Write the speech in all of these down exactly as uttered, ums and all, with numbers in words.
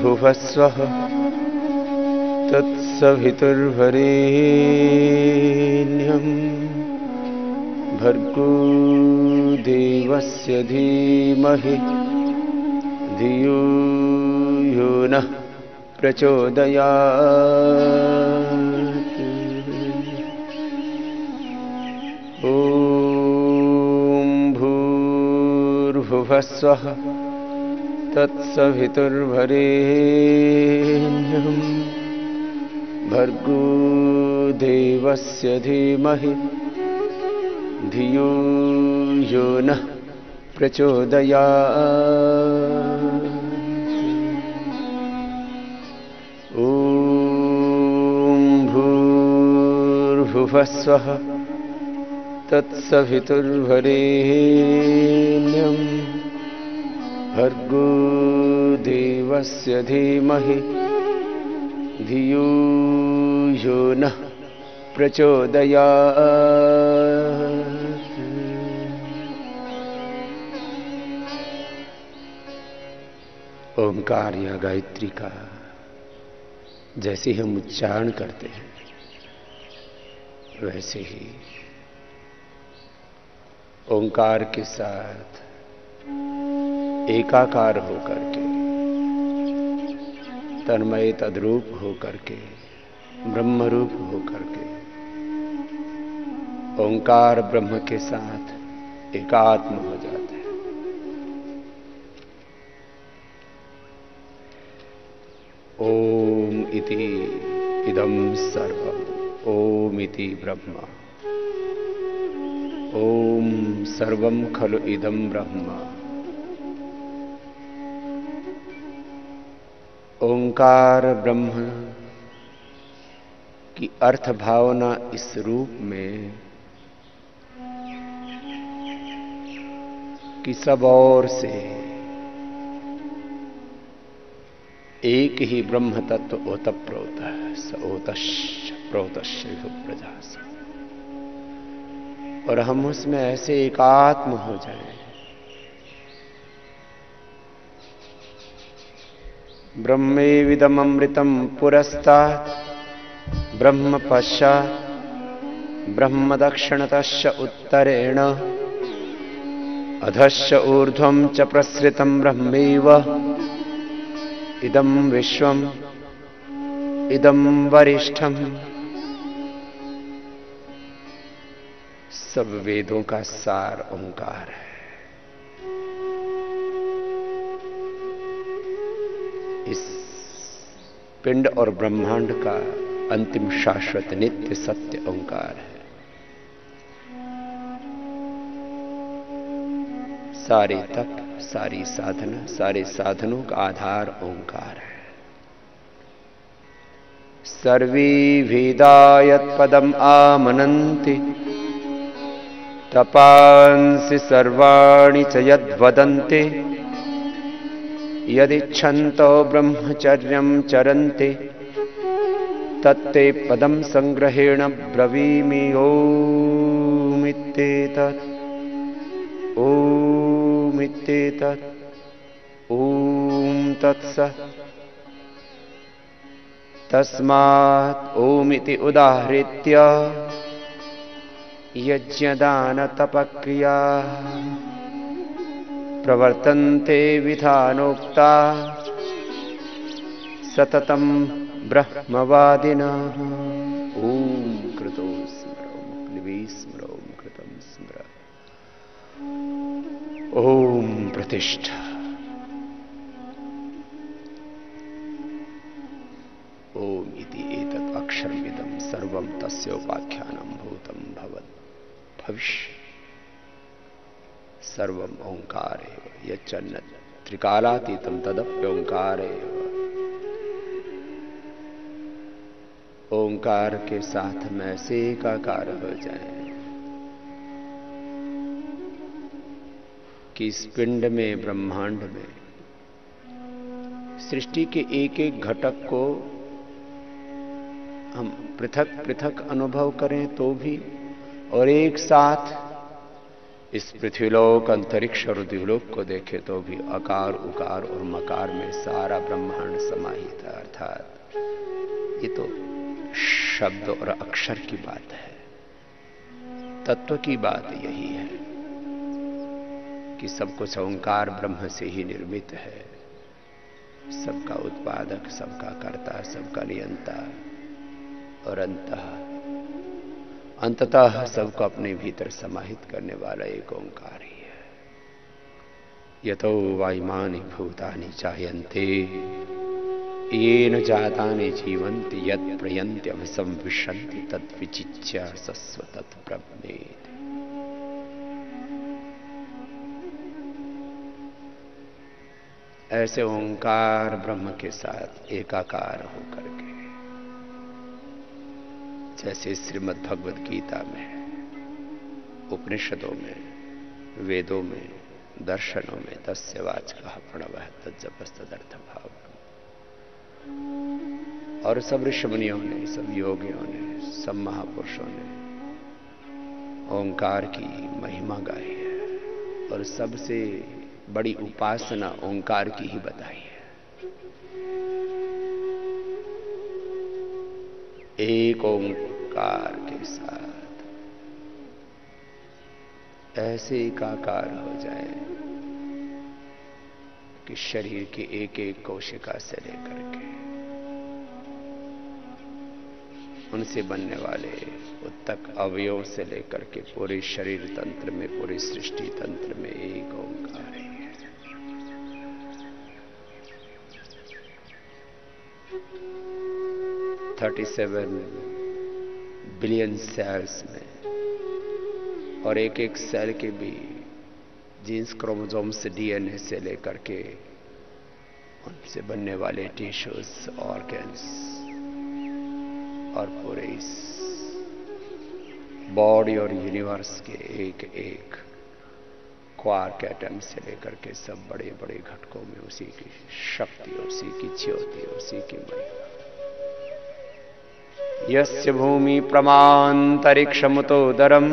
भूर्भुवस्वः तत्सवितुर्वरेण्यं भर्गो देवस्य धीमहि धियो यो नः प्रचोदयात्। ॐ भूर्भुवस्वः तत्सवितुर्वरेण्यं भर्गो देवस्य धीमहि धियो यो नः प्रचोदयात्। ॐ भूर्भुवस्वः तत्सवितुर्वरेण्यं भर्गो देवस्य धीमहि धियो यो नः प्रचोदयात्। ओंकार या गायत्री का जैसे हम उच्चारण करते हैं वैसे ही ओंकार के साथ एकाकार होकर के, तन्मय तद्रूप होकर के, ब्रह्मरूप होकर के ओंकार ब्रह्म के साथ एकात्म हो जाते हैं। ओम इति इदं सर्वम् ओम इति ब्रह्म ओम सर्वं खलु इदं ब्रह्म। ओंकार ब्रह्म की अर्थ भावना इस रूप में कि सब ओर से एक ही ब्रह्म तत्व ओतप्रोत स ओतश्च प्रोतश्च प्रजास, और हम उसमें ऐसे एकात्म हो जाएं। ब्रह्मेविदमृतं पुरस्तात् ब्रह्म पश्चात् ब्रह्म दक्षिणतश्च उत्तरेण अधश्च ऊर्ध्वं च प्रसृतं ब्रह्मैव इदं विश्वम् इदं वरिष्ठम्। सब वेदों का सार ओंकार है। इस पिंड और ब्रह्मांड का अंतिम शाश्वत नित्य सत्य ओंकार है। सारे तप, सारी साधना, सारे साधनों का आधार ओंकार है। सर्वे वेदा यत्पदम् आमनन्ति तपांसि सर्वाणि च यद्वदन्ति यदिच्छन्तो ब्रह्मचर्यं चरन्ति तत्ते पदं संग्रहेण ब्रवीमि। ओमित्येतत् ओमित्येतत् ओम तत्सत्। तस्मात् ओमिति उदाहृत्य यज्ञदानतपक्रिया प्रवर्तन्ते विधानोक्ता सततं ब्रह्मवादिनः। ओम कृतो स्मरो क्लिबी स्मरो कृतं स्मर। ओम प्रतिष्ठा। ओम इति एतत् अक्षरमिदं सर्वं तस्योपाख्यानं भूतं भवत् भविष्य सर्वं ओंकार एव यच्चन्न त्रिकालातीतं तदप्योंकार एव। ओंकार के साथ में ऐसे एकाकार हो जाए कि इस पिंड में, ब्रह्मांड में सृष्टि के एक एक घटक को हम पृथक पृथक अनुभव करें तो भी, और एक साथ इस पृथ्वीलोक, अंतरिक्ष और द्युलोक को देखे तो भी अकार, उकार और मकार में सारा ब्रह्मांड समाहित है। अर्थात ये तो शब्द और अक्षर की बात है। तत्व की बात यही है कि सब कुछ ओंकार ब्रह्म से ही निर्मित है। सबका उत्पादक, सबका कर्ता, सबका नियंता और अंतः अंततः सबको अपने भीतर समाहित करने वाला एक ओंकार ही है। यतो वायुमानि भूतानि जायन्ते येन जातानि जीवन्ति यत् प्रयन्त्यभिसंविशन्ति तद्विचित्य सस्व तत्ब्रह्मेति। ऐसे ओंकार ब्रह्म के साथ एकाकार होकर के, जैसे श्रीमद् भगवद गीता में, उपनिषदों में, वेदों में, दर्शनों में तस्य वाचकः प्रणवः तज्जपस्तदर्थ भाव, और सब ऋषि मुनियों ने, सब योगियों ने, सब महापुरुषों ने ओंकार की महिमा गाई है और सबसे बड़ी उपासना ओंकार की ही बताई है। एक ओंकार के साथ ऐसे एकाकार हो जाए कि शरीर की एक एक कोशिका से लेकर के उनसे बनने वाले उत्तक अवयवों से लेकर के पूरे शरीर तंत्र में, पूरे सृष्टि तंत्र में एक ओंकार है। सैंतीस बिलियन सेल्स में, और एक एक सेल के भी जीन्स, क्रोमोसोम्स, डीएनए से लेकर के उनसे बनने वाले टिश्यूज, ऑर्गन्स और पूरे इस बॉडी और यूनिवर्स के एक एक क्वार्क एटम से लेकर के सब बड़े बड़े घटकों में उसी की शक्ति, उसी की ज्योति, उसी की महिमा। यस्य भूमि प्रमांतरिक्षमुतोदरम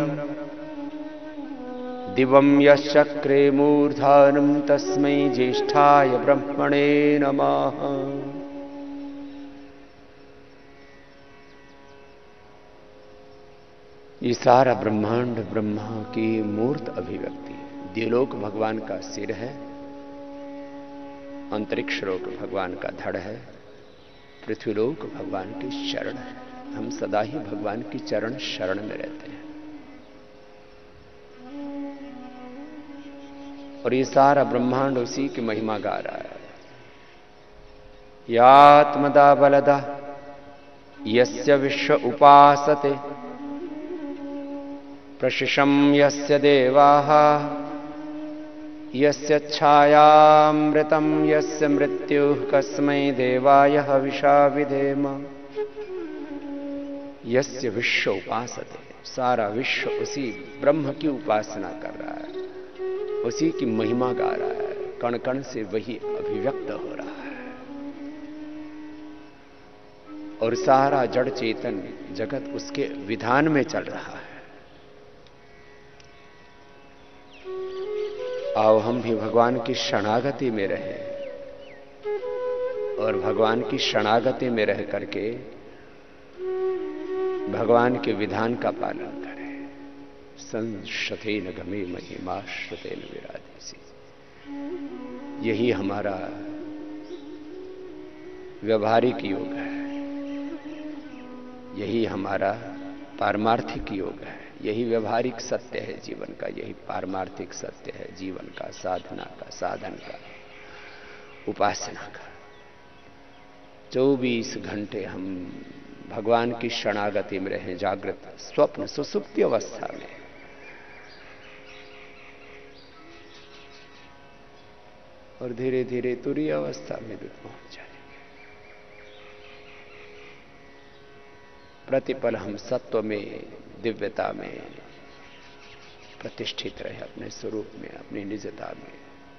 दिवं यश्चक्रे मूर्धानं तस्मै ज्येष्ठाय ब्रह्मणे नमः। ये सारा ब्रह्मांड ब्रह्मा की मूर्त अभिव्यक्ति है। द्युलोक भगवान का सिर है, अंतरिक्ष लोक भगवान का धड़ है, पृथ्वीलोक भगवान की शरण है। हम सदा ही भगवान की चरण शरण में रहते हैं। और ये सारा ब्रह्मांड उसी की महिमा गा रहा है। यात्मदा बलदा यस्य विश्व उपासते प्रशिशं यस्य देवाः यस्य छायामृतं यस्य मृत्युः कस्मै देवाय हविषा विधेम। यस्य विश्व उपासते, सारा विश्व उसी ब्रह्म की उपासना कर रहा है, उसी की महिमा गा रहा है, कण कण से वही अभिव्यक्त हो रहा है। और सारा जड़ चेतन जगत उसके विधान में चल रहा है। आओ हम भी भगवान की शरणागति में रहें और भगवान की शरणागति में रह करके भगवान के विधान का पालन करें। संशतेन गमे महिमाश्रुतेन विराधेसि। यही हमारा व्यवहारिक योग है, यही हमारा पारमार्थिक योग है, यही व्यवहारिक सत्य है जीवन का, यही पारमार्थिक सत्य है जीवन का, साधना का, साधन का, उपासना का। चौबीस घंटे हम भगवान की शरणागति में रहें, जागृत, स्वप्न, सुसुप्ति अवस्था में। और धीरे धीरे तुरीय अवस्था में भी पहुंच जाएंगे। प्रतिपल हम सत्व में, दिव्यता में प्रतिष्ठित रहे, अपने स्वरूप में, अपनी निजता में।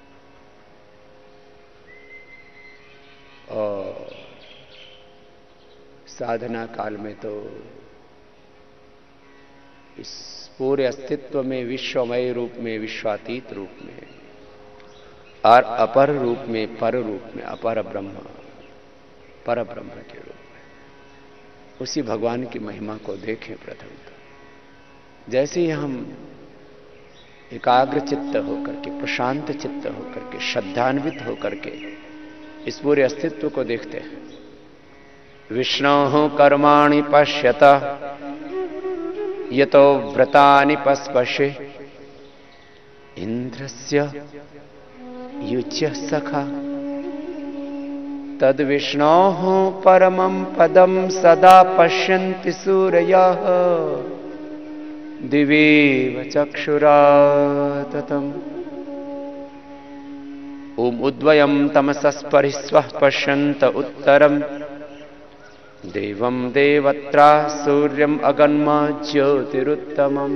और साधना काल में तो इस पूरे अस्तित्व में, विश्वमय रूप में, विश्वातीत रूप में और अपर रूप में, पर रूप में, अपर ब्रह्म, पर ब्रह्म के रूप में उसी भगवान की महिमा को देखें। प्रथम तो जैसे ही हम एकाग्र चित्त होकर के, प्रशांत चित्त होकर के, श्रद्धान्वित होकर के इस पूरे अस्तित्व को देखते हैं। विष्णोः कर्माणि पश्यत यतो व्रतानि पस्पशे इंद्रस्य युज्य सखा तद विष्णोः परमं पदं सदा पश्यन्ति सूरयः दिवीव चक्षुराततम्। ओम उद्वयं तमसस्परिस्वः पश्यन्त उत्तरम् देवं देवत्रा सूर्यम् अगन्मा ज्योतिरुत्तमम्।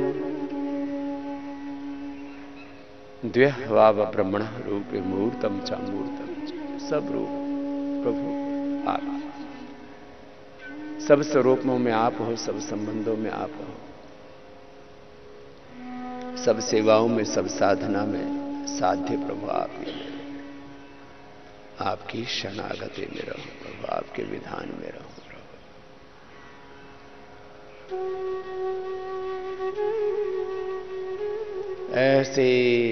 द्व्यः वाव ब्रह्मणः रूपे मूर्तम च मूर्तम च। सब रूप प्रभु आप, सब स्वरूपों में आप हो, सब संबंधों में आप हो, सब सेवाओं में, सब साधना में साध्य प्रभु आप ही। आपकी शरणागति में रहूं प्रभु, आपके विधान में रहूं प्रभु। ऐसे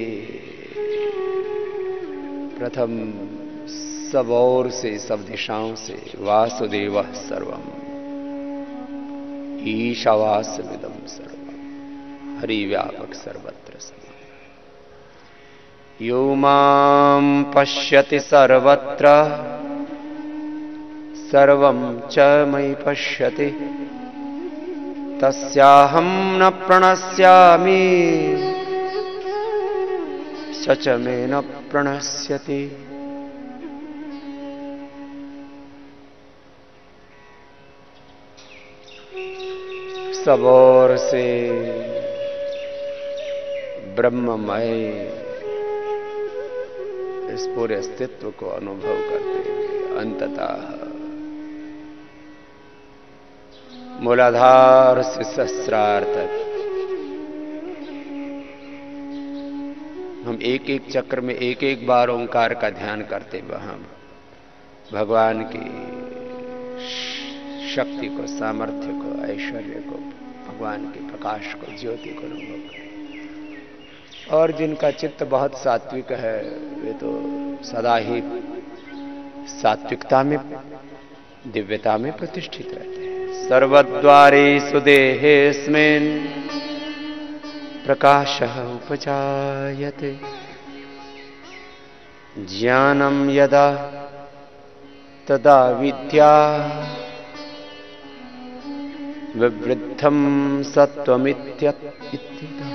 प्रथम सब ओर से, सब दिशाओं से वासुदेवः सर्वम् ईशावास्यमिदं सर्वम् हरिव्यापक सर्वत्र समम्। यो मां पश्यति सर्वत्र सर्वं च मयि पश्यति तस्याहं न प्रणश्यामि स च मे न प्रणश्यति। सब ओर से ब्रह्ममय इस पूरे अस्तित्व को अनुभव करते हुए अंततः मूलाधार से सहस्रार तक हम एक एक चक्र में एक एक बार ओंकार का ध्यान करते हुए हम भगवान की शक्ति को, सामर्थ्य को, ऐश्वर्य को, भगवान के प्रकाश को, ज्योति को अनुभव करें। और जिनका चित्त बहुत सात्विक है वे तो सदा ही सात्विकता में, दिव्यता में प्रतिष्ठित रहते हैं। सर्वद्वारेषु देहेऽस्मिन् प्रकाशः उपजायते ज्ञानं यदा तदा विद्या विवृद्धं सत्त्वमित्यतः।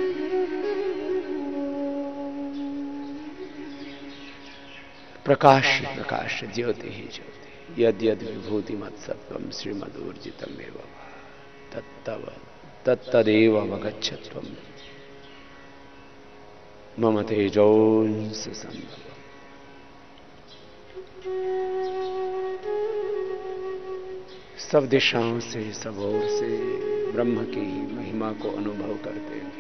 प्रकाश ही प्रकाश, ज्योति ही ज्योति। यद यद विभूति मत सत्वम श्रीमदूर्जितम एवं तत्तव तत्तदेव अवगच्छत्वम मम तेजोंस संभव। सब दिशाओं से, सब ओर से ब्रह्म की महिमा को अनुभव करते हैं।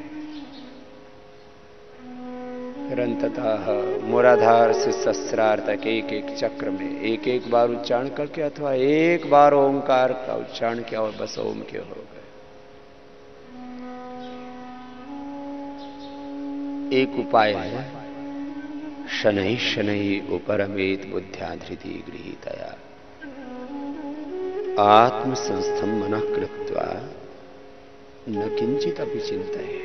अंततः मूलाधार से सहस्रार तक एक एक चक्र में एक एक बार उच्चारण करके अथवा एक बार ओंकार का उच्चारण किया और बस ओम के हो गए। एक उपाय है, शनैः शनैः उपरमेत बुद्ध्या धृति गृहीतया आत्मसंस्थं मनः कृत्वा न किंचित अपि चिन्तयेत्।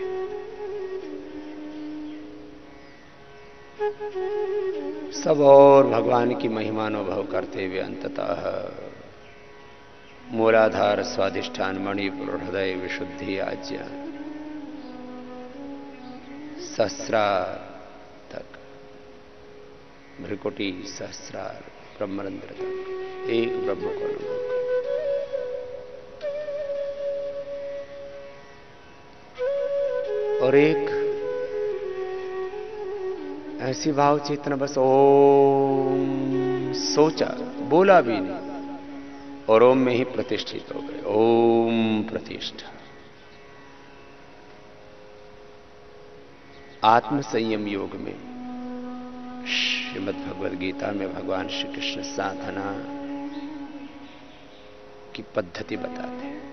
सब और भगवान की महिमानुभव करते हुए अंततः मूलाधार, स्वाधिष्ठान, मणिपुर, हृदय, विशुद्धि, आज्ञा, सहस्रार तक, भ्रिकुटी, सहस्रार, ब्रह्मरंध्र तक एक ब्रह्म को अनुभव कर। और एक ऐसी भाव चेतना, बस ओम सोचा, बोला भी नहीं और ओम में ही प्रतिष्ठित हो गए। ओम प्रतिष्ठा, आत्म संयम योग में श्रीमद् भगवद गीता में भगवान श्री कृष्ण साधना की पद्धति बताते हैं।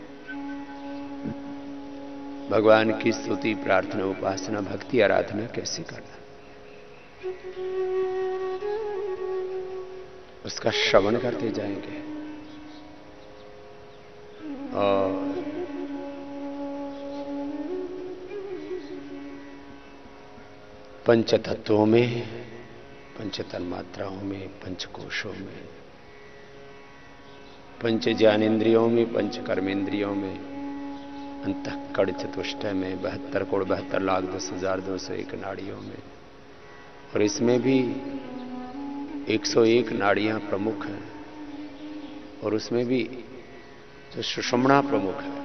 भगवान की स्तुति, प्रार्थना, उपासना, भक्ति, आराधना कैसे करना, उसका श्रवण करते जाएंगे। और पंच तत्वों में, पंच तन्मात्राओं में, पंचकोशों में, पंच ज्ञानेन्द्रियों में, पंच कर्मेंद्रियों में, अंतःकड़ चतुष्टय में, बहत्तर करोड़ बहत्तर लाख दस हजार दो सौ एक नाड़ियों में, और इसमें भी एक सौ एक नाड़ियां प्रमुख हैं, और उसमें भी जो सुषुम्ना प्रमुख है,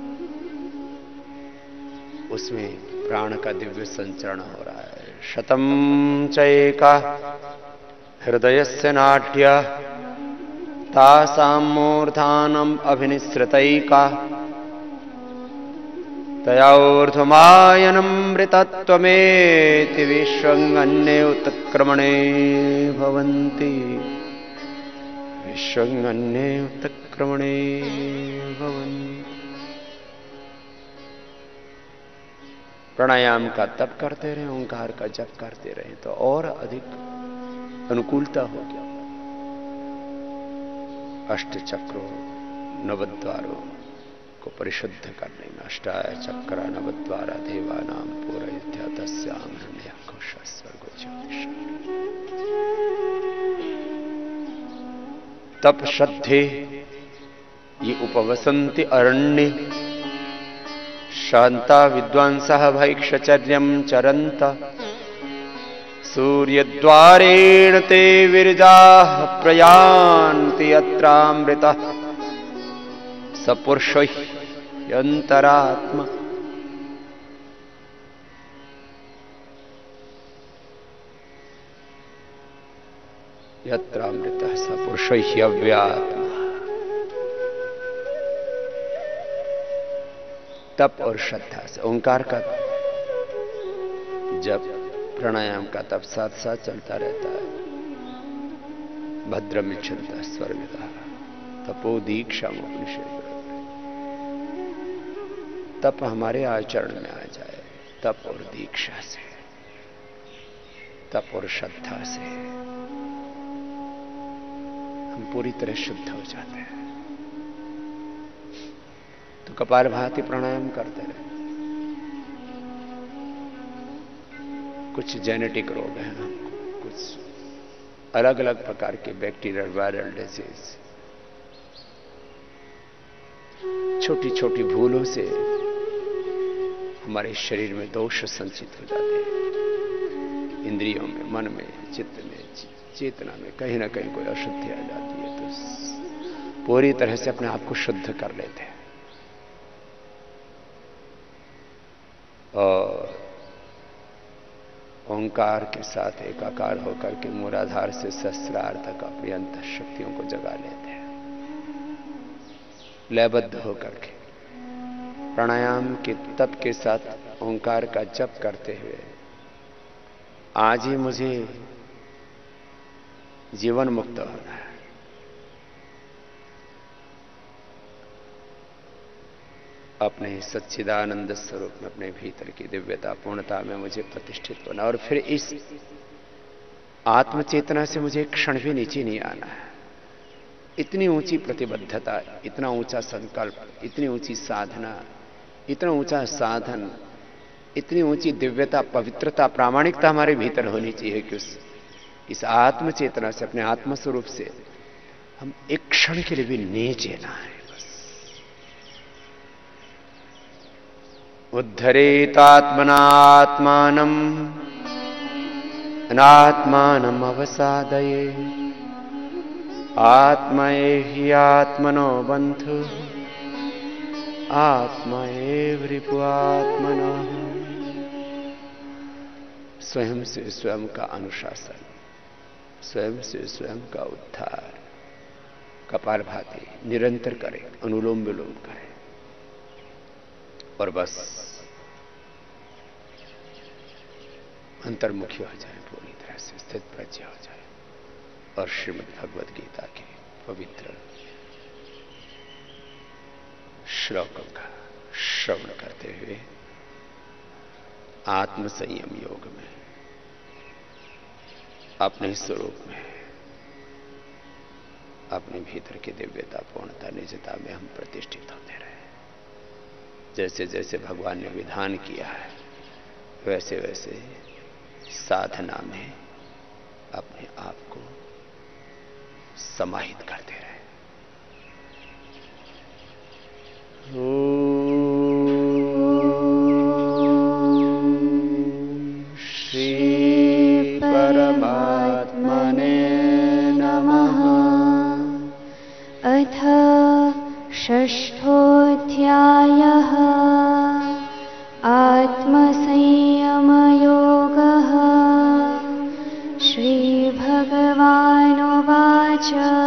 उसमें प्राण का दिव्य संचरण हो रहा है। शतम चैका हृदयस्य नाट्य तासां मूर्धानम अभिनिसृतैका तयोर्धमायनमृतत्वमेति विश्वंगन्ये उत्क्रमणे भवन्ति विश्वंगन्ये उत्क्रमणे भवन्ति। प्राणायाम का तप करते रहे, ओंकार का जप करते रहे तो और अधिक अनुकूलता हो गया। अष्ट चक्रों नवद्वारों को परिशुद्ध करने में अष्टाय चक्र नवद्वारा देवानाम पूरयित्या तस्याम हृदयाकोश स्वर्गो ज्योतिष। तप श्रद्धे ये उपवसन्ति अरण्ये शांता विद्वांसः भैक्षचर्यं चरन्त सूर्यद्वारेण ते विरजाः प्रयान्ति यत्रामृतः स पुरुषो ह्यन्तरात्मा। यत्रामृतः स पुरुषो ह्यव्यात्मा। तप और श्रद्धा से ओंकार का जब प्राणायाम का तप साथ साथ चलता रहता है। भद्रम इच्छन्ता स्वर्गदा तपो दीक्षा उपनिषद। तप हमारे आचरण में आ जाए, तप और दीक्षा से, तप और श्रद्धा से हम पूरी तरह शुद्ध हो जाते हैं। तो कपालभाति प्राणायाम करते रहे। कुछ जेनेटिक रोग हैं, कुछ अलग अलग प्रकार के बैक्टीरियल वायरल डिजीज, छोटी छोटी भूलों से हमारे शरीर में दोष संचित हो जाते हैं। इंद्रियों में, मन में, चित्त में, चेतना में कहीं ना कहीं कोई अशुद्धि आ जाती है, तो पूरी तरह से अपने आप को शुद्ध कर लेते हैं। और ओंकार के साथ एकाकार होकर के मूलाधार से सहस्रार तक अपनी अंत शक्तियों को जगा लेते हैं, लयबद्ध होकर के। प्राणायाम के तप के साथ ओंकार का जप करते हुए आज ही मुझे जीवन मुक्त होना है। अपने सच्चिदानंद स्वरूप में, अपने भीतर की दिव्यता पूर्णता में मुझे प्रतिष्ठित होना, और फिर इस आत्मचेतना से मुझे एक क्षण भी नीचे नहीं आना है। इतनी ऊंची प्रतिबद्धता, इतना ऊंचा संकल्प, इतनी ऊंची साधना, इतना ऊंचा साधन, इतनी ऊंची दिव्यता, पवित्रता, प्रामाणिकता हमारे भीतर होनी चाहिए कि उस इस आत्मचेतना से, अपने आत्मस्वरूप से हम एक क्षण के लिए भी नीचे ना है। उद्धरेतात्मनात्मानम् अनात्मानम् अवसादये आत्मैहि आत्मनो बन्धु आत्मैव रिपुआत्मनः। स्वयं से स्वयं का अनुशासन, स्वयं से स्वयं का उद्धार कपालभाति निरंतर करें, अनुलोम विलोम करें, और बस अंतर्मुखी हो जाए, पूरी तरह से स्थित प्रज्ञ हो जाए और श्रीमद् भगवद गीता के पवित्र श्लोकों का श्रवण करते हुए आत्म संयम योग में अपने स्वरूप में, अपने भीतर की दिव्यता, पूर्णता, निजता में हम प्रतिष्ठित होते रहे। जैसे जैसे भगवान ने विधान किया है वैसे वैसे साधना में अपने आप को समाहित करते रहे। श्री परमात्मने नमः। अथ षष्ठोऽध्यायः आत्मसंयमयोगः। श्रीभगवानुवाच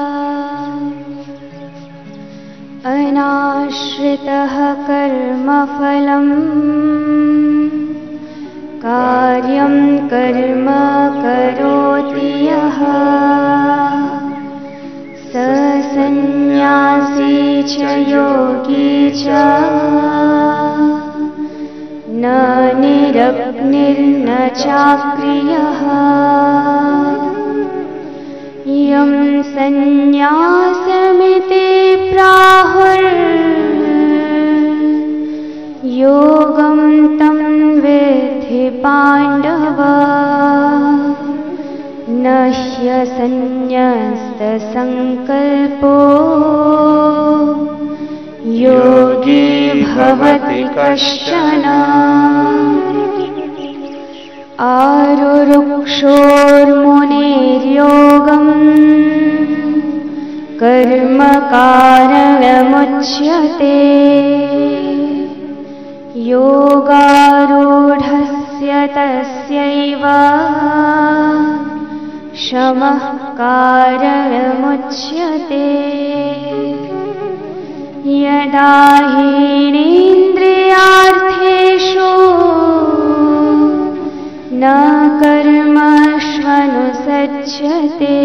अनाश्रितः कर्मफलम् कार्यं कर्म करोति यः स सन्न्यासी च योगी च न निरग्निर्न चाक्रियः। यं सन्न्यासमिति प्राहुर्योगं तं विद्धि पाण्डव। न ह्यसन्न्यस्तसङ्कल्पो योगी भवति कश्चन। आरुरुक्षोर्मुनेर्योगं कर्म कारणमुच्यते। योगारूढस्य तस्यैव शमः कारणमुच्यते। यदा हीनेन्द्रियार्थेषु न कर्मष्वनुसज्जते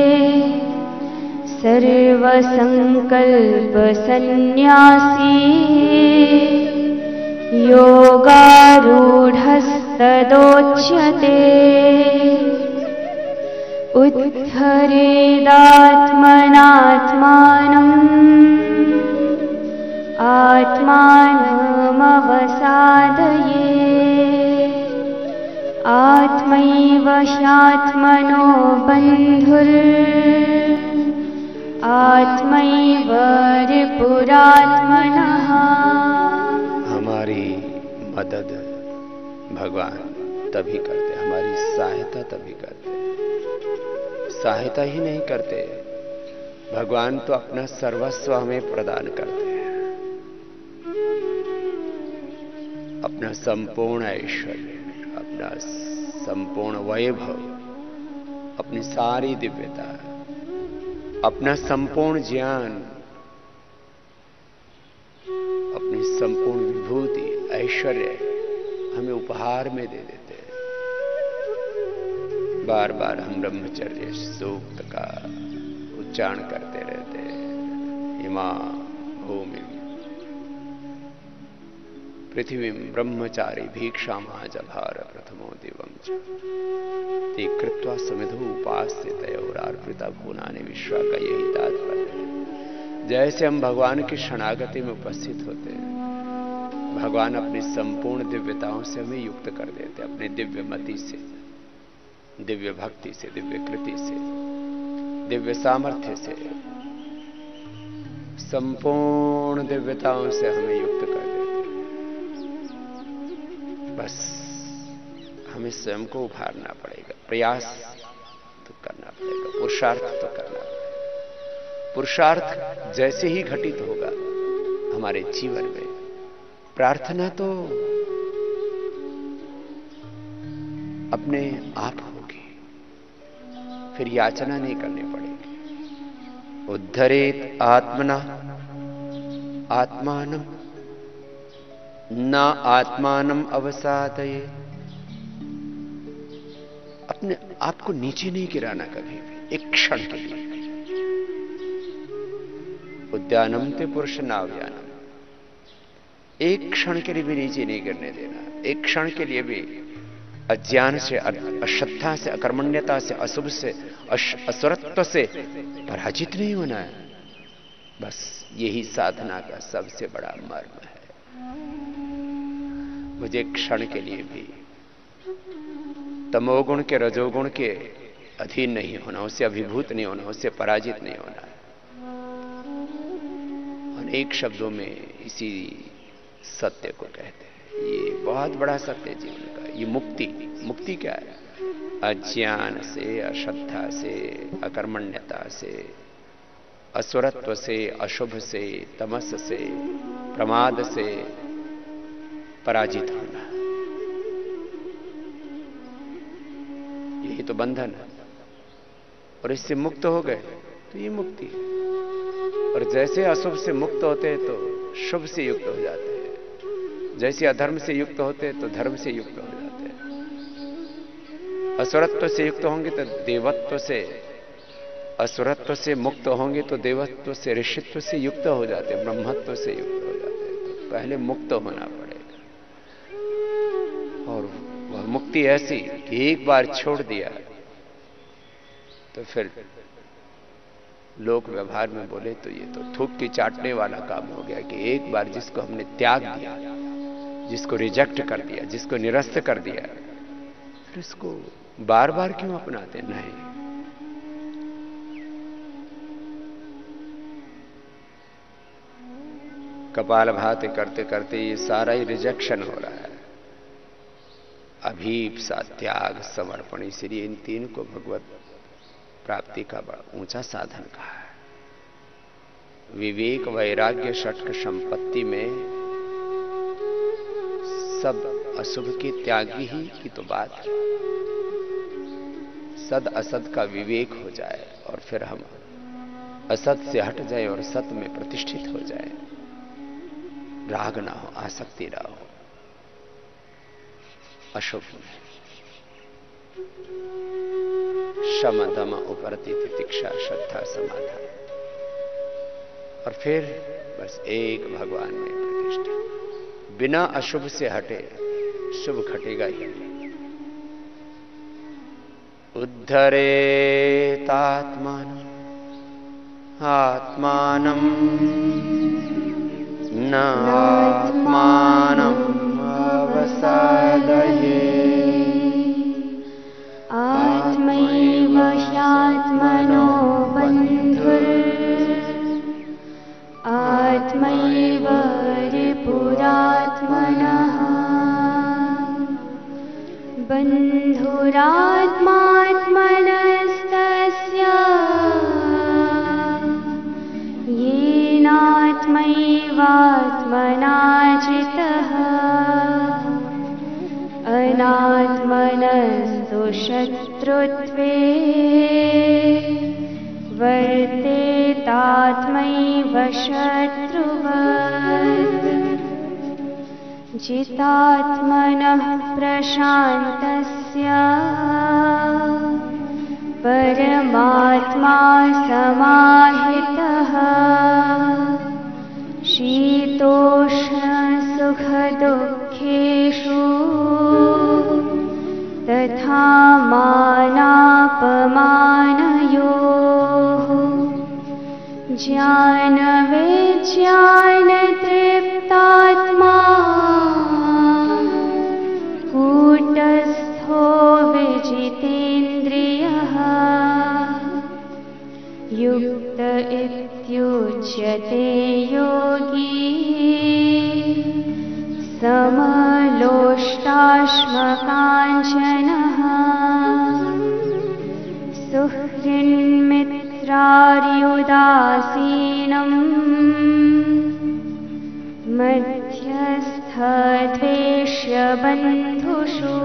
सर्वसङ्कल्पसन्न्यासी योगारूढस्तदोच्यते। उद्धरेदात्मनात्मानम् आत्मानमवसादये। आत्मैव ह्यात्मनो बन्धुर् आत्मैव रिपुरात्मनः। हमारी मदद भगवान तभी करते, हमारी सहायता तभी करते। सहायता ही नहीं करते, भगवान तो अपना सर्वस्व हमें प्रदान करते हैं, अपना संपूर्ण ऐश्वर्य, अपना संपूर्ण वैभव, अपनी सारी दिव्यता, अपना संपूर्ण ज्ञान, अपनी संपूर्ण विभूति, ऐश्वर्य हमें उपहार में दे देते हैं। बार बार हम ब्रह्मचर्य सूक्त का उच्चारण करते रहते हैं। इमा भूमि पृथ्वी ब्रह्मचारी भीक्षामाजभार प्रथमो दिवं च ते कृत्वा समिधो उपास्य तयोरार्पिता भूनानि विश्वा का यही तात्पर्य है। जैसे हम भगवान की शरणागति में उपस्थित होते हैं, भगवान अपनी संपूर्ण दिव्यताओं से हमें युक्त कर देते, अपने दिव्य मति से, दिव्य भक्ति से, दिव्य कृति से, दिव्य सामर्थ्य से, संपूर्ण दिव्यताओं से हमें युक्त कर देते। बस हमें स्वयं को उभारना पड़ेगा, प्रयास तो करना पड़ेगा, पुरुषार्थ तो करना पड़ेगा। पुरुषार्थ जैसे ही घटित होगा हमारे जीवन में, प्रार्थना तो अपने आप होगी, फिर याचना नहीं करनी पड़ेगी। उद्धरेत आत्मना आत्मानम न आत्मानम अवसादये। अपने आप को नीचे नहीं गिराना कभी भी, एक क्षण के लिए। उद्यानम ते पुरुष नाव्यानम, एक क्षण के लिए भी नीचे नहीं गिरने देना, एक क्षण के लिए भी अज्ञान से, अश्रद्धा से, अकर्मण्यता से, अशुभ से, असुरत्व से पराजित नहीं होना है। बस यही साधना का सबसे बड़ा मर्म है। मुझे क्षण के लिए भी तमोगुण के, रजोगुण के अधीन नहीं होना, उससे अभिभूत नहीं होना, उससे पराजित नहीं होना। अनेक शब्दों में इसी सत्य को कहते हैं। ये बहुत बड़ा सत्य है जीवन का। ये मुक्ति, मुक्ति क्या है? अज्ञान से, अश्रद्धा से, अकर्मण्यता से, असुरत्व से, अशुभ से, तमस से, प्रमाद से पराजित होना, यही तो बंधन है। और इससे मुक्त हो गए तो ये मुक्ति है। और जैसे अशुभ से मुक्त होते हैं तो शुभ से युक्त हो जाते हैं, जैसे अधर्म से युक्त होते हैं तो धर्म से युक्त हो जाते हैं। असुरत्व से युक्त होंगे तो देवत्व से, असुरत्व से मुक्त होंगे तो देवत्व से, ऋषित्व से युक्त हो जाते हैं, ब्रह्मत्व से युक्त हो जाते हैं। तो पहले मुक्त होना पड़ेगा। और वह मुक्ति ऐसी कि एक बार छोड़ दिया तो फिर लोक व्यवहार में बोले तो ये तो थूक के चाटने वाला काम हो गया कि एक बार जिसको हमने त्याग दिया, जिसको रिजेक्ट कर दिया, जिसको निरस्त कर दिया, फिर इसको बार बार क्यों अपनाते? नहीं, कपालभाति करते करते ये सारा ही रिजेक्शन हो रहा है। अभीप्सा, त्याग, समर्पण, इसलिए इन तीन को भगवत प्राप्ति का बड़ा ऊंचा साधन कहा है। विवेक, वैराग्य, षट्क संपत्ति में सब अशुभ के त्यागी ही की तो बात है। सद असद का विवेक हो जाए और फिर हम असत से हट जाए और सत में प्रतिष्ठित हो जाए। राग ना हो, आसक्ति ना हो अशुभ में। शम दम उपरति तितिक्षा श्रद्धा समाधान, और फिर बस एक भगवान में प्रतिष्ठा। बिना अशुभ से हटे शुभ घटेगा ही नहीं। उद्धरेत आत्मानं आत्मानं न आत्मानं अवसादये। आत्मैव ह्यात्मनो बन्धुर् आत्मैव रिपुरात्मनः। बन्धुरात्मात्मनस्तस्य येनात्मैवात्मना जितः। अनात्मनस्तु शत्रुत्वे वर्तेतात्मैव शत्रुवत्। जितात्मनः प्रशान्तस्य परमात्मा समाहितः। शीतोष्णसुखदुःखेषु तथा मानापमानयोः। ज्ञानविज्ञानतृप्तात्मा कूटस्थो विजितेन्द्रियः। युक्त इत्युच्यते योगी समलोष्टाश्मकाञ्चनः। सुहृन्मित्रार्युदासीनम् मध्यस्थद्वेष्यबन्धुषु।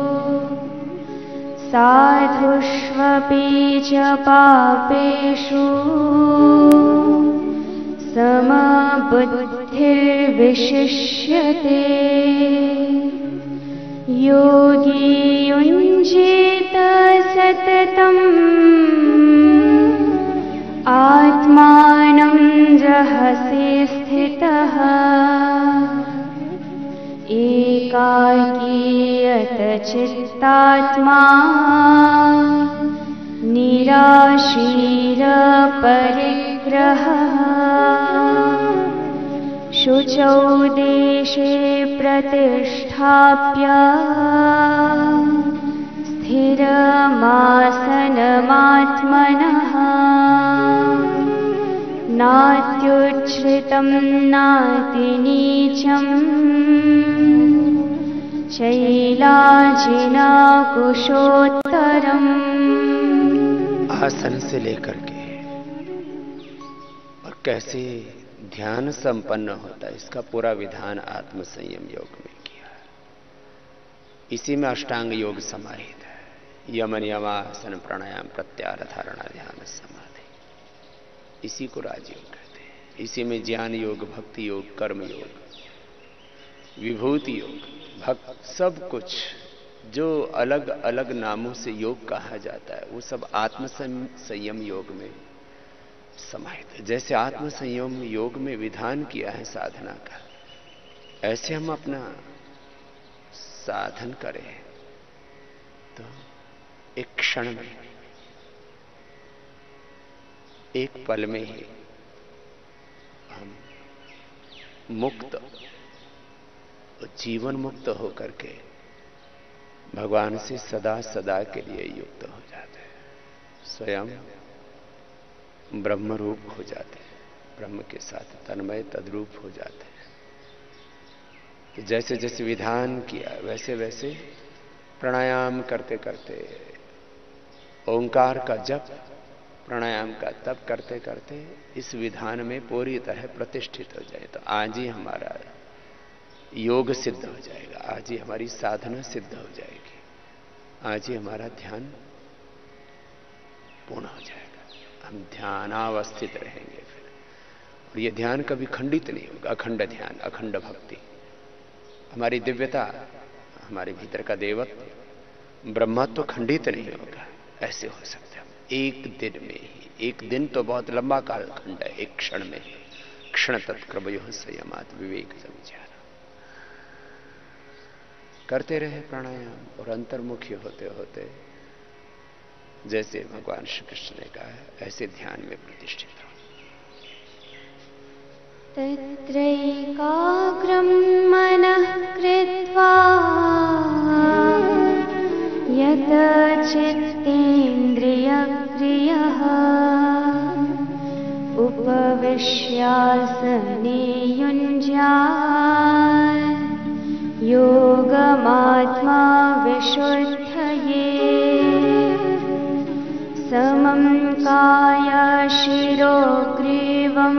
साधुष्वपि च पापेषु समबुद्धिर्विशिष्यते। योगी युञ्जीत सततम् आत्मानं रहसि स्थितः एकाकीयत चित्तात्मा निराशीर परिग्रहः शुचौ देशे प्रतिष्ठाप्य स्थिरमासनमात्मनः नात्युच्छ्रितं नातिनीचं शैलाजिनाकुशोत्तरम्। आसन से लेकर के और कैसे ध्यान संपन्न होता है, इसका पूरा विधान आत्म संयम योग में किया है। इसी में अष्टांग योग समाहित है। यम नियमासन प्राणायाम प्रत्याहार धारणा ध्यान समाधि, इसी को राजयोग कहते हैं। इसी में ज्ञान योग, भक्ति योग, कर्म योग, विभूति योग, भक्त, सब कुछ जो अलग अलग नामों से योग कहा जाता है वो सब आत्म संयम योग में समाहित है। जैसे आत्म संयम योग में विधान किया है साधना का, ऐसे हम अपना साधन करें तो एक क्षण में, एक पल में ही हम मुक्त, जीवन मुक्त होकर के भगवान से सदा सदा के लिए युक्त हो जाते हैं, स्वयं ब्रह्म रूप हो जाते हैं, ब्रह्म के साथ तन्मय तद्रूप हो जाते हैं। तो जैसे जैसे विधान किया वैसे वैसे प्राणायाम करते करते, ओंकार का जप, प्राणायाम का तप करते करते इस विधान में पूरी तरह प्रतिष्ठित हो जाए तो आज ही हमारा योग सिद्ध हो जाएगा, आज ही हमारी साधना सिद्ध हो जाएगी, आज ही हमारा ध्यान पूर्ण हो जाएगा, हम ध्यानावस्थित रहेंगे फिर। और ये ध्यान कभी खंडित नहीं होगा, अखंड ध्यान, अखंड भक्ति, हमारी दिव्यता, हमारे भीतर का देवत्व, ब्रह्मत्व खंडित नहीं होगा। ऐसे हो सकते हम एक दिन में ही, एक दिन तो बहुत लंबा कालखंड है, एक क्षण में ही, क्षण तत्क्रमयोः संयमात् विवेक संज्ञान करते रहे प्राणायाम और अंतर्मुखी होते होते जैसे भगवान श्री कृष्ण ने कहा है ऐसे ध्यान में प्रतिष्ठित हो। तत्रैकाग्रं मनः कृत्वा यत चित्तेन्द्रियक्रियः उपविश्यासने युञ्ज्यात् योगमात्मा विशुद्धये समं कायशिरो ग्रीवं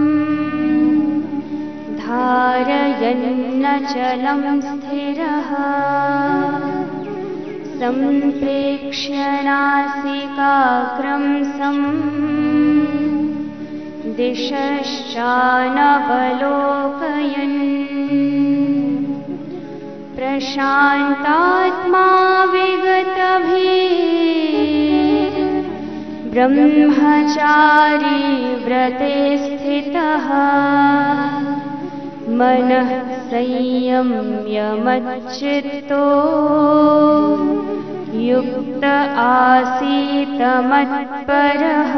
धारयन्नचलं स्थिरः सम्प्रेक्ष्य नासिकाग्रं सं दिशश्चानवलोकयन् प्रशान्तात्मा विगतभिः ब्रह्मचारी व्रते स्थितः मनः संयम्य मच्चित्तो युक्त आसीत मत्परः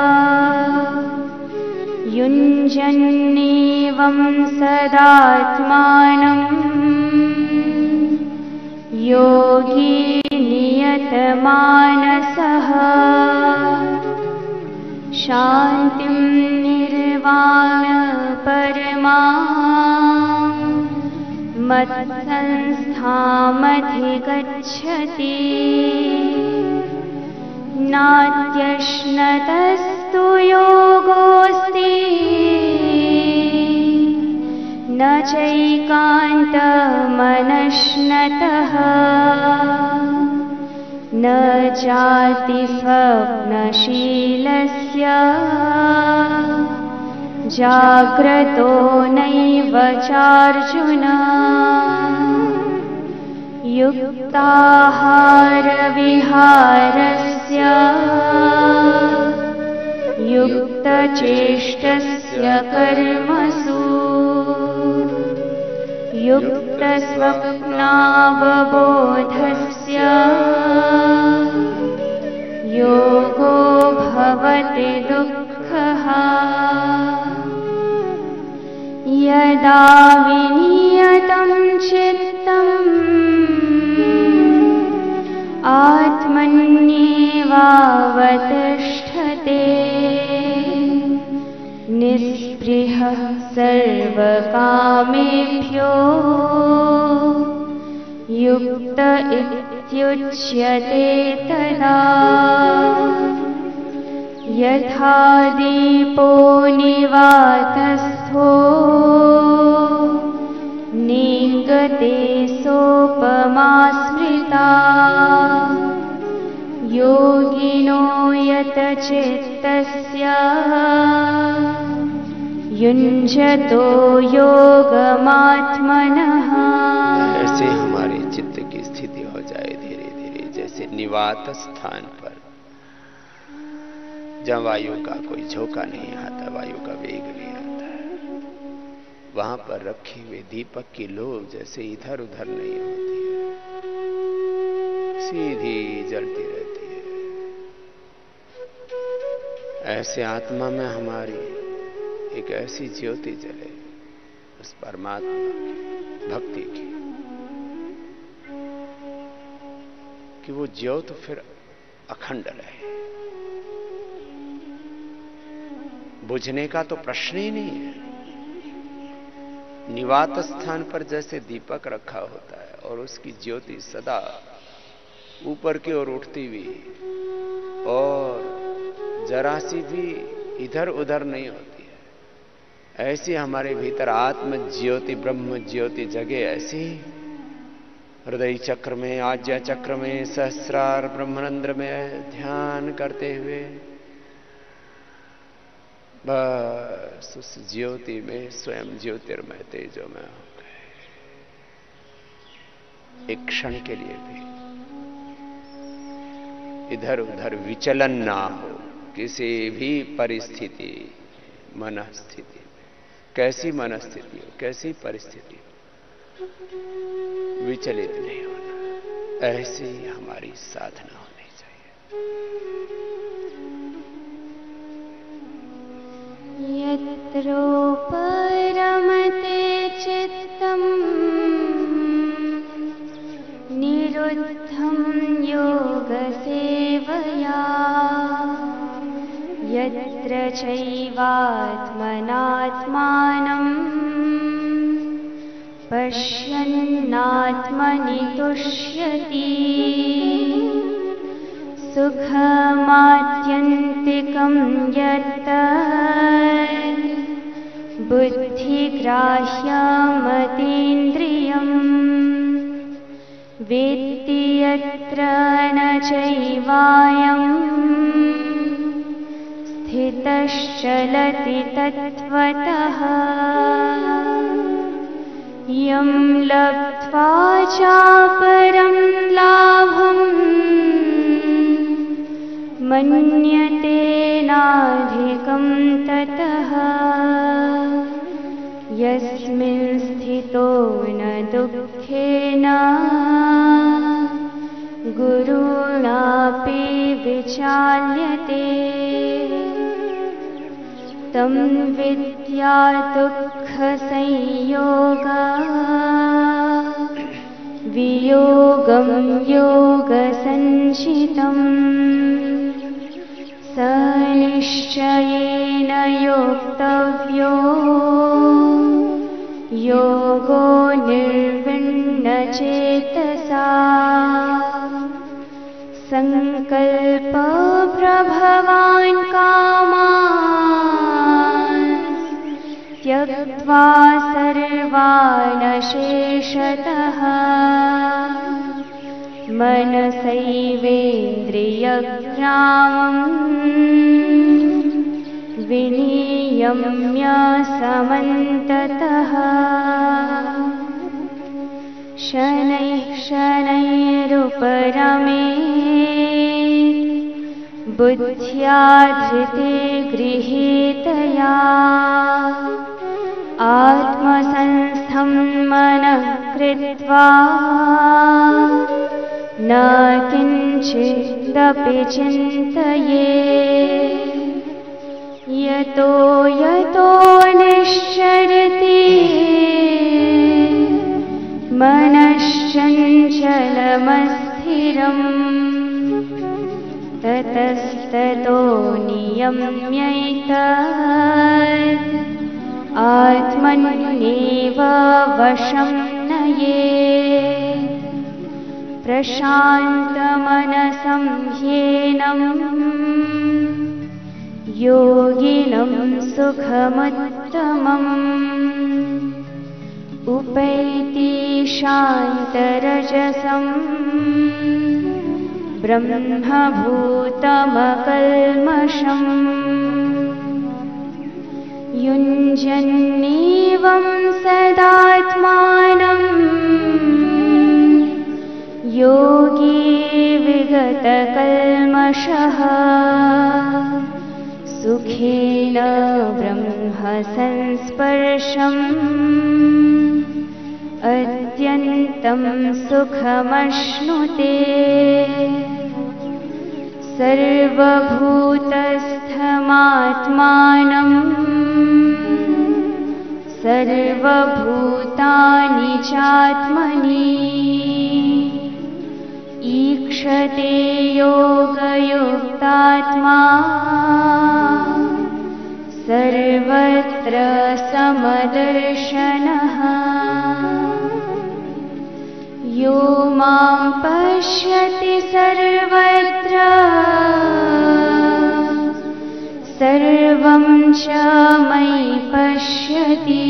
युञ्जन्नेवं सदात्मानं योगी नियतमानसः शान्तिं निर्वाणपरमां मत्संस्थामधिगच्छति नात्यश्नतस्तु योगोऽस्ति न चैकान्तमनश्नतः न चाति स्वप्नशीलस्य जाग्रतो नैव चार्जुन युक्ताहारविहारस्य युक्तसङ्कल्पस्य युक्तचेष्टस्य कर्मसु युक्तस्वप्नावबोधस्य योगो भवति दुःखः। यदा विनियतं चित्तम् आत्मन्येवावतिष्ठते निःस्पृहः सर्वकामेभ्यो युक्त इत्युच्यते तदा। यथा दीपो निवातस्थो नेङ्गते सोपमा स्मृता योगिनो यतचित्तस्य युञ्जतो योगमात्मनः। ऐसे हमारे चित्त की स्थिति हो जाए धीरे धीरे, जैसे निवात स्थान पर जहाँ वायु का कोई झोंका नहीं आता, वायु का वेग नहीं आता, वहां पर रखे हुए दीपक की लौ जैसे इधर उधर नहीं होती है, सीधी जलती रहती है। ऐसे आत्मा में हमारी एक ऐसी ज्योति जले उस परमात्मा की भक्ति की कि वो ज्योत फिर अखंड रहे। बुझने का तो प्रश्न ही नहीं है। निवात स्थान पर जैसे दीपक रखा होता है और उसकी ज्योति सदा ऊपर की ओर उठती हुई और जरा सी भी इधर उधर नहीं होती है, ऐसी हमारे भीतर आत्म ज्योति ब्रह्म ज्योति जगे। ऐसी हृदय चक्र में, आज्ञा चक्र में, सहस्रार ब्रह्मानंद में ध्यान करते हुए बस उस ज्योति में स्वयं ज्योतिर्मय तेजो में हो गए। एक क्षण के लिए भी इधर उधर विचलन ना हो किसी भी परिस्थिति मन स्थिति में। कैसी मन स्थिति हो, कैसी परिस्थिति हो, विचलित नहीं होना। ऐसी हमारी साधना होनी चाहिए। यत्रोपरमते चित्तम् निरुद्धं योगसेवया यत्र चैवात्मनात्मानं पश्यन्नात्मनि तुष्यति सुखमात्यन्तिकं यत् बुद्धिग्राह्यमतीन्द्रियम् वेत्ति यत्र न चैवायम् स्थितश्चलति तत्त्वतः यं लब्ध्वा चापरं लाभम् मन्यते नाधिकं ततः यस्मिन् स्थितो न दुःखेन गुरुणापि विचाल्यते तं विद्या दुःखसंयोग वियोगं योगसञ्चितम् स निश्चयेन योक्तव्यो योगो निर्विण्णचेतसा संकल्पप्रभवान् कामान् त्यक्त्वा सर्वान् शेषतः मनसैवेन्द्रियग्रामम् विनियम्य समन्ततः शनैः शनैरुपरमेत् बुद्ध्या धृते गृहीतया आत्मसंस्थं मनः कृत्वा न किञ्चिदपि चिन्तयेत् यतो यतो निश्चरति मनश्चञ्चलमस्थिरम् ततस्ततो नियम्यैतत् आत्मन्येव वशं नयेत् प्रशान्तमनसं ह्येनं योगिनं सुखमुत्तमम् उपैति शान्तरजसं ब्रह्मभूतमकल्मषम् युञ्जन्नेवं सदात्मानं योगी विगतकल्मषः सुखेन ब्रह्मसंस्पर्शम् अत्यन्तं सुखमश्नुते सर्वभूतस्थमात्मानं सर्वभूतानि चात्मनि ईक्षते योगयुक्तात्मा सर्वत्र समदर्शनः यो मां पश्यति सर्वत्र सर्वं च मयि पश्यति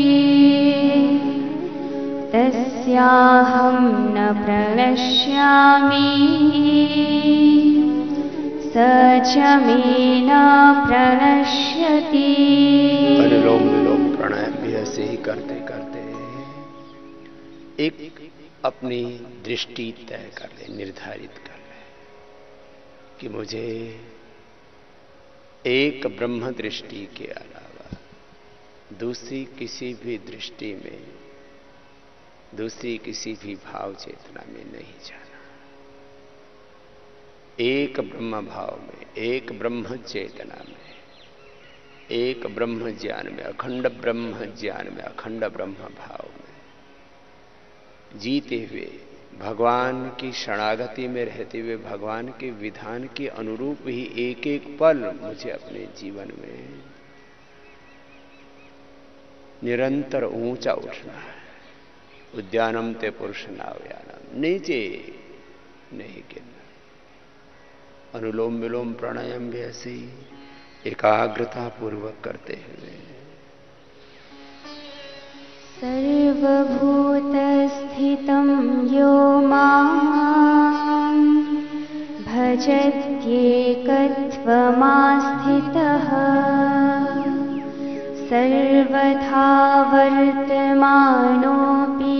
तस्याहं न प्रणश्यामि स च मे न प्रणश्यति। अनुलोम विलोम प्राणायाम भी ऐसे ही करते करते एक अपनी दृष्टि तय कर ले, निर्धारित कर ले कि मुझे एक ब्रह्म दृष्टि के अलावा दूसरी किसी भी दृष्टि में, दूसरी किसी भी भाव चेतना में नहीं जाना। एक ब्रह्म भाव में, एक ब्रह्म चेतना में, एक ब्रह्म ज्ञान में, अखंड ब्रह्म ज्ञान में, अखंड ब्रह्म भाव में जीते हुए, भगवान की शरणागति में रहते हुए, भगवान के विधान के अनुरूप ही एक एक पल मुझे अपने जीवन में निरंतर ऊंचा उठना है। उद्यानम ते पुरुष नावयानम, नीचे नहीं गिरना। अनुलोम विलोम प्राणायाम भी ऐसे ही एकाग्रता पूर्वक करते हुए सर्वभूतस्थितं यो मां भजत्येकत्वमास्थितः सर्वथा वर्तमानोऽपि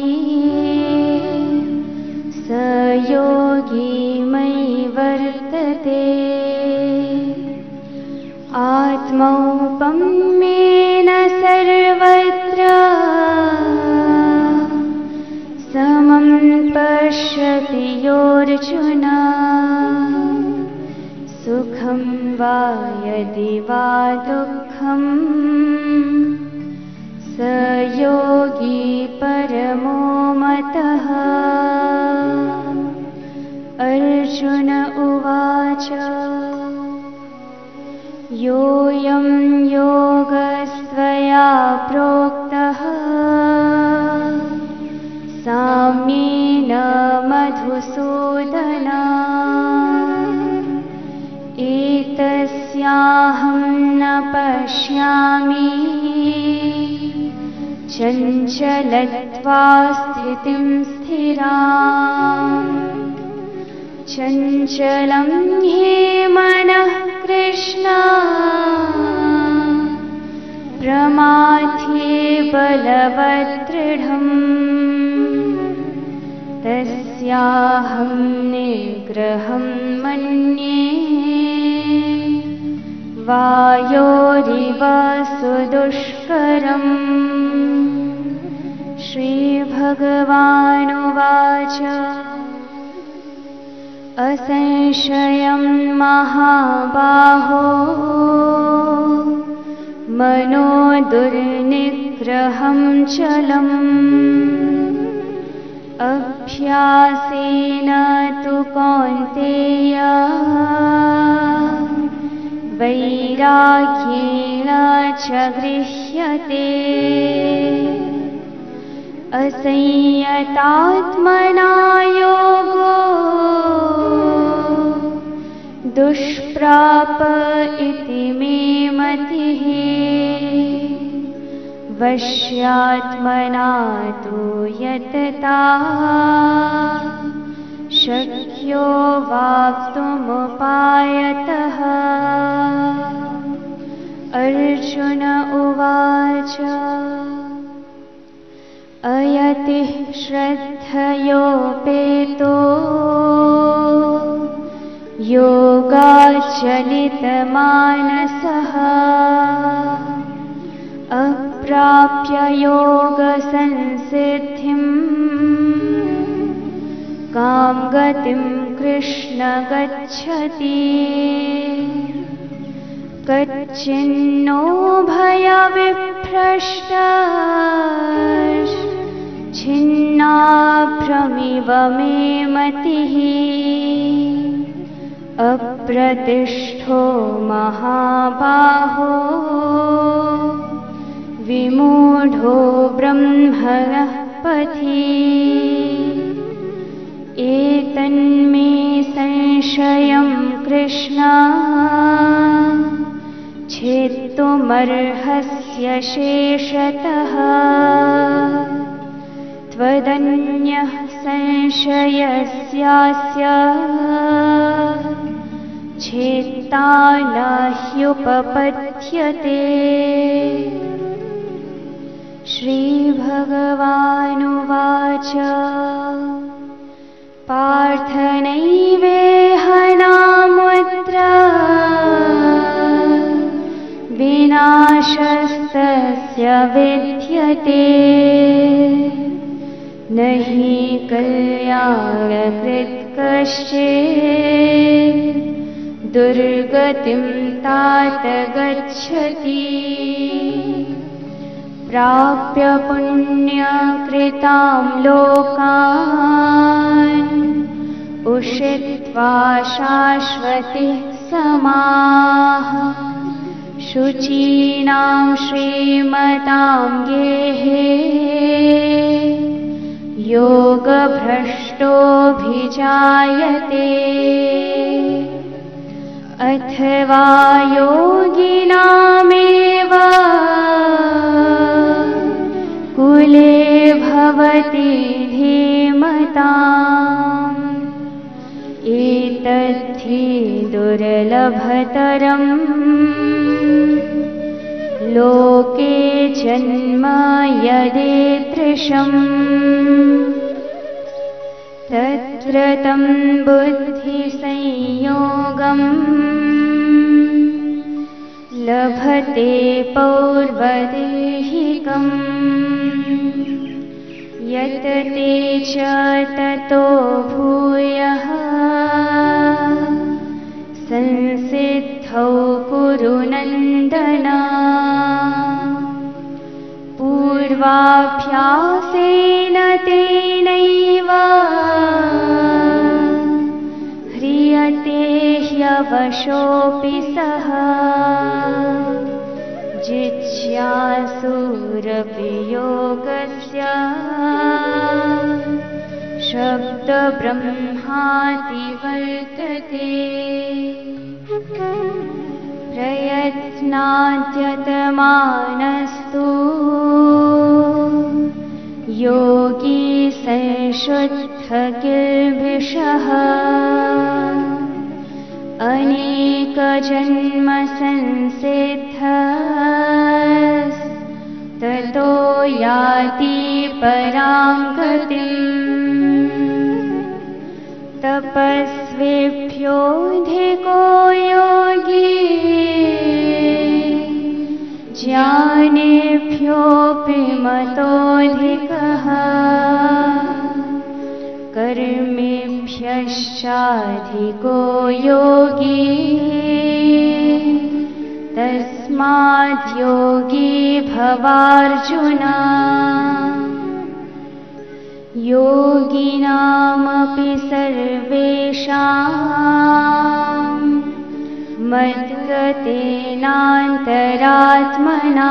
स योगी मयि वर्तते आत्मौपम्येन सर्वत्र समं पश्यति योऽर्जुन सुखं वा यदि वा दुःखं स योगी परमो मतः। अर्जुन उवाच योऽयं योगस्त्वया प्रोक्तः साम्येन मधुसूदन एतस्याहं न पश्यामि चञ्चलत्वा स्थितिं स्थिराम् चञ्चलं हि मनः कृष्ण प्रमाथे बलवदृढम् तस्याहं निग्रहं मन्ये वायोरिव सुदुष्करम्। श्रीभगवानुवाच असंशयं महाबाहो मनो दुर्निग्रहं चलम्। अभ्यासेन तु कौन्तेय वैराग्येण च गृह्यते। असंयतात्मना योगो दुष्प्राप इति मे मतिः। वश्यात्मना तु यतता शक्यो वाप्तुमुपायतः। अर्जुन उवाच अयति श्रद्धयोपेतो योगाचलितमानसः। अप्राप्य योगसंसिद्धिम् कां गतिं कृष्ण गच्छति। कच्चिन्नो भयविभ्रष्टः छिन्नाभ्रमिव मे मतिः। अप्रतिष्ठो महाबाहो विमूढो ब्रह्मणः पथि। एतन्मे संशयं कृष्ण छेत्तुमर्हस्य शेषतः। त्वदन्यः संशयस्यास्य छेत्ता न ह्युपपद्यते। श्रीभगवानुवाच पार्थ नैवेह नामुत्र विनाशस्तस्य विद्यते। न हि कल्याणकृत् कश्चित् दुर्गतिं तात गच्छति। प्राप्य पुण्यकृतां लोकान् उषित्वा शाश्वतिः समाः। शुचीनां श्रीमतां गेहे योगभ्रष्टोऽभिजायते। अथवा योगिनामेव कुले भवति धीमताम्। एतद्धि दुर्लभतरम् लोके जन्म यदीदृशम्। तत्र तं बुद्धिसंयोगम् लभते पौर्वदेहिकम्। यत् ते च ततो भूयः संसिद्धौ कुरु नन्दन। पूर्वाभ्यासेन तेनैव ह्रियते ह्यवशोऽपि सः। जिज्ञासुरपि योगस्य शब्दब्रह्माति वर्तते। प्रयत्नाद्यतमानस्तु योगी संशुद्ध किल्बिषः। अनेकजन्म संसिद्धस्ततो याति परां गतिम्। तपस्विभ्योऽधिको योगी ज्ञानेभ्योऽपि मतोऽधिकः कर्मेभ्यश्चाधिको योगी तस्माद् योगी भवार्जुन। योगिनामपि सर्वेषां मद्गतेनान्तरात्मना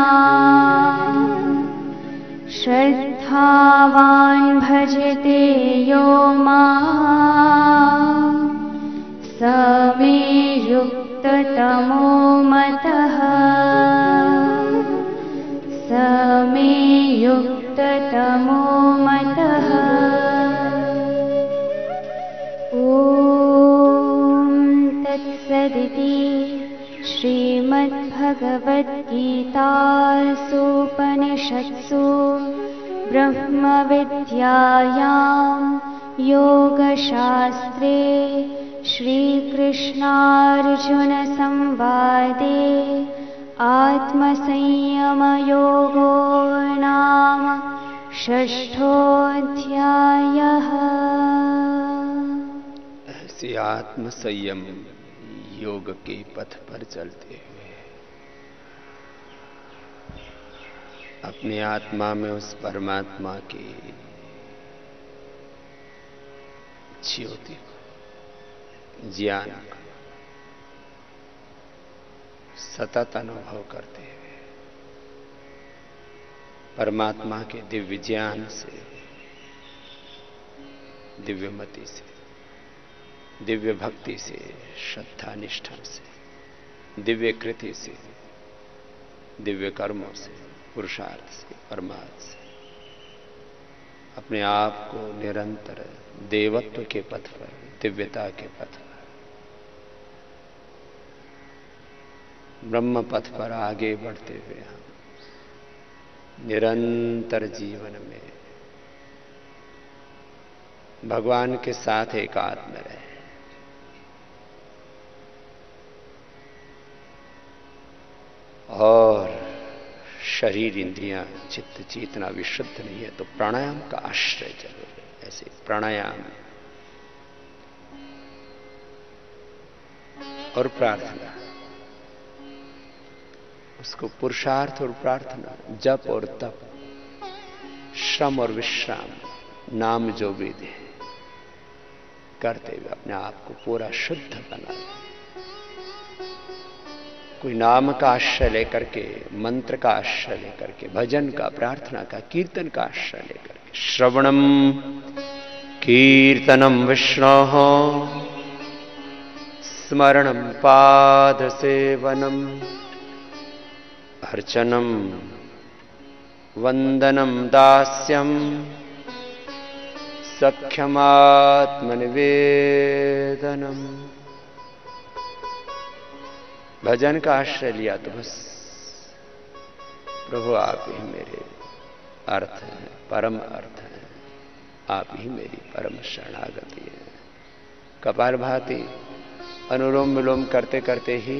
श्रद्धावान् भजते यो माम् स मे युक्ततमो मतः स मे युक्ततमो मतः। ॐ तत्सदिति श्रीमद्भगवद्गीतासूपनिषत्सु ब्रह्मविद्यायां योगशास्त्रे श्रीकृष्णार्जुनसंवादे आत्मसंयमयोगो नाम षष्ठोऽध्यायः। ऐसे आत्मसंयम योग के पथ पर चलते हुए अपनी आत्मा में उस परमात्मा की ज्योति को, ज्ञान को सतत अनुभव करते हुए परमात्मा के दिव्य ज्ञान से, दिव्यमति से, दिव्य भक्ति से, श्रद्धा निष्ठा से, दिव्य कृति से, दिव्य कर्मों से, पुरुषार्थ से, परमार्थ से अपने आप को निरंतर देवत्व के पथ पर, दिव्यता के पथ पर, ब्रह्म पथ पर आगे बढ़ते हुए हम निरंतर जीवन में भगवान के साथ एकात्म रहे। और शरीर, इंद्रियां, चित्त, चेतना विशुद्ध नहीं है तो प्राणायाम का आश्रय जरूर है। ऐसे प्राणायाम और प्रार्थना, उसको पुरुषार्थ और प्रार्थना, जप और तप, श्रम और विश्राम, नाम जो भी दे करते हुए अपने आप को पूरा शुद्ध बनाए। कोई नाम का आश्रय लेकर के, मंत्र का आश्रय लेकर के, भजन का, प्रार्थना का, कीर्तन का आश्रय लेकर के, श्रवणम कीर्तनम विष्णोः स्मरणम पाद सेवनम अर्चनम वंदनम दास्यम सख्यमात्मनिवेदनम। भजन का आश्रय लिया तो बस प्रभु आप ही मेरे अर्थ हैं, परम अर्थ हैं, आप ही मेरी परम शरणागति है। कपालभाति अनुलोम विलोम करते करते ही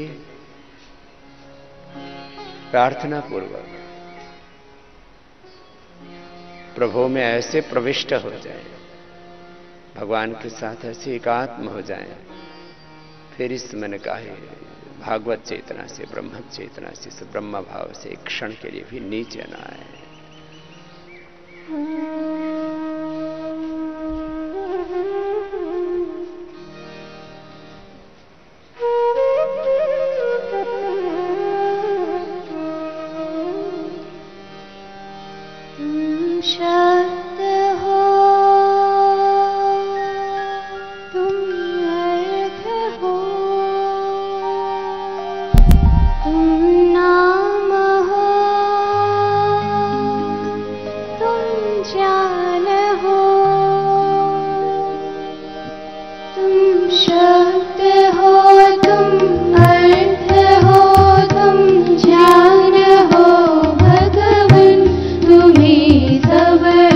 प्रार्थना पूर्वक प्रभु में ऐसे प्रविष्ट हो जाए, भगवान के साथ ऐसे एकात्म हो जाए, फिर इस मन का है भागवत चेतना से, ब्रह्म चेतना से, इस ब्रह्म भाव से एक क्षण के लिए भी नीचे न आए। तुम्हें सब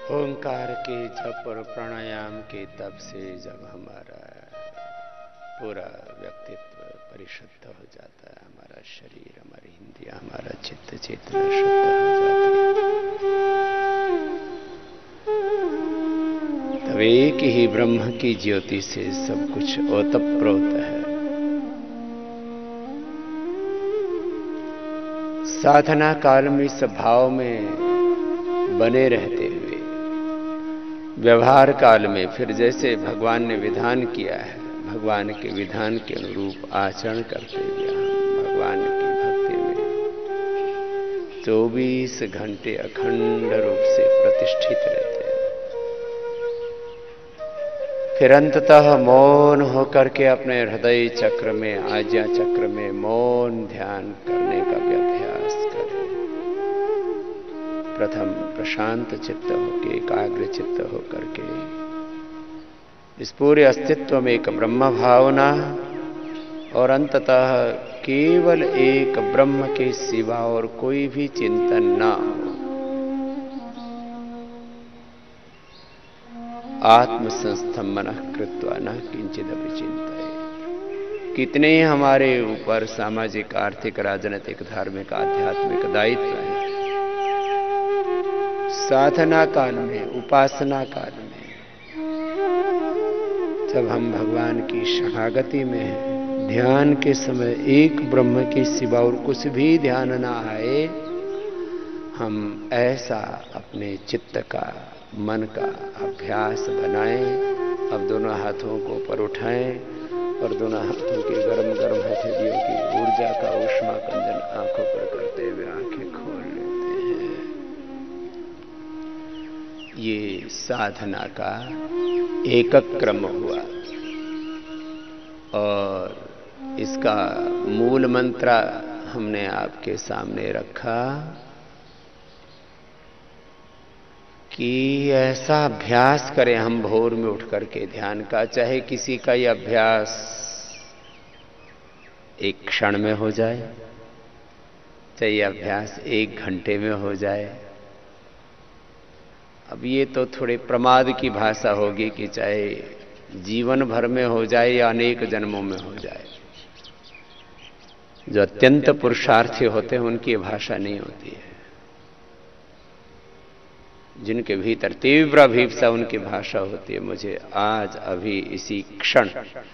ओंकार के जप और प्राणायाम के तप से जब हमारा पूरा व्यक्तित्व परिशुद्ध हो जाता है, हमारा शरीर, हमारी इंद्रियां, हमारा चित्त चेतना शुद्ध हो जाती है, तब एक ही ब्रह्म की ज्योति से सब कुछ ओतप्रोत है। साधना काल में इस भाव में बने रहते हुए व्यवहार काल में फिर जैसे भगवान ने विधान किया है, भगवान के विधान के अनुरूप आचरण करते हुए हम भगवान की भक्ति में चौबीस घंटे अखंड रूप से प्रतिष्ठित रहते हैं। फिर अंततः मौन होकर के अपने हृदय चक्र में, आज्ञा चक्र में मौन ध्यान करने का भी अभ्यास करें। प्रथम प्रशांत चित्त होकर, एकाग्र चित्त होकर के इस पूरे अस्तित्व में एक ब्रह्म भावना और अंततः केवल एक ब्रह्म के सिवा और कोई भी चिंतन ना हो। आत्मसंस्थम मनः कृत्वा न किंचिद विचिंतये। कितने हमारे ऊपर सामाजिक, आर्थिक, राजनीतिक, धार्मिक, आध्यात्मिक दायित्व हैं। साधना काल में, उपासना काल में जब हम भगवान की शरणागति में हैं, ध्यान के समय एक ब्रह्म के सिवा और कुछ भी ध्यान ना आए, हम ऐसा अपने चित्त का, मन का अभ्यास बनाएं। अब दोनों हाथों को ऊपर उठाएं और दोनों हाथों की गर्म गर्म हथेलियों की ऊर्जा का ऊष्मा कंदन आंखों पर करते हुए आंखें खोल लेते हैं। ये साधना का एक क्रम हुआ और इसका मूल मंत्र हमने आपके सामने रखा कि ऐसा अभ्यास करें हम भोर में उठ करके ध्यान का, चाहे किसी का यह अभ्यास एक क्षण में हो जाए, चाहे यह अभ्यास एक घंटे में हो जाए। अब ये तो थोड़े प्रमाद की भाषा होगी कि चाहे जीवन भर में हो जाए या अनेक जन्मों में हो जाए। जो अत्यंत पुरुषार्थी होते हैं उनकी भाषा नहीं होती है। जिनके भीतर तीव्र अभिप्सा, उनकी भाषा होती है मुझे आज अभी इसी क्षण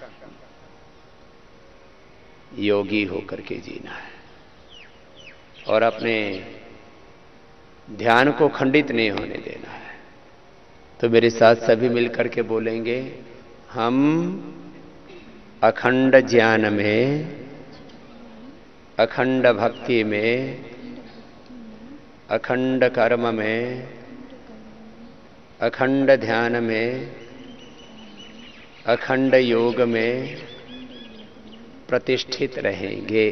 योगी होकर के जीना है और अपने ध्यान को खंडित नहीं होने देना है। तो मेरे साथ सभी मिलकर के बोलेंगे, हम अखंड ज्ञान में, अखंड भक्ति में, अखंड कर्म में, अखंड ध्यान में, अखंड योग में प्रतिष्ठित रहेंगे।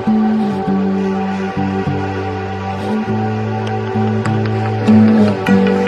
Thank you.